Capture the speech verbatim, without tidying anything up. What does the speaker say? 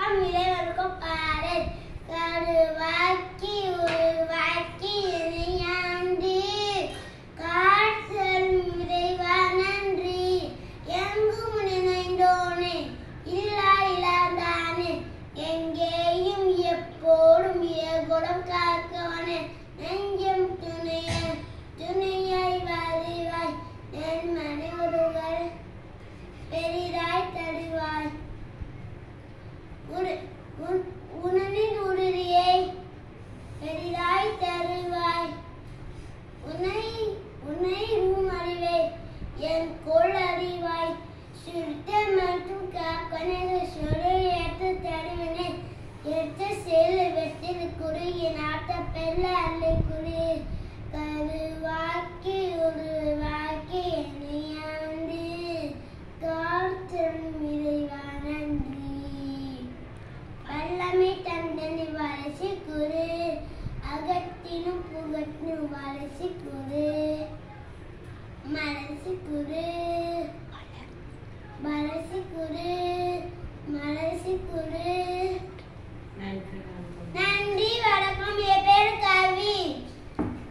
எல்லாம் இறைவனுக்கும் பாடல். கருவாக்கி உருவாக்கி இணையாண்டு காற்றல் இறைவா நன்றி. எங்கும் நினைந்தோனே இல்லா இல்லாதானே எங்கேயும் எப்போதும் ஏகுடம் காக்கவனே. நெஞ்சம் துணைய துணையாய் வருவாய் என் மனைவர்கள் பெரிதாய் தருவாய். உணவின் உறுதியை பெரிதாய் தருவாய். உன்னை உன்னை ரூம் அறிவை என் கோள் அறிவாய். சுத்த மற்றும் காக்கனது சொல்லி ஏற்ற தருவினை ஏற்ற சேல வெற்றில் குறுகிய நாட்ட பெல்ல அல்லை குறி. கருவாக்கி உருவாக்கி என்னையாண்டு காற்றும் இறைவா நன்றி. வல்லமை தந்தனி வளர்ச்சி குரு அகத்தினும் புகட்டினும் வளர்ச்சி குரு மலர்ச்சி குரு.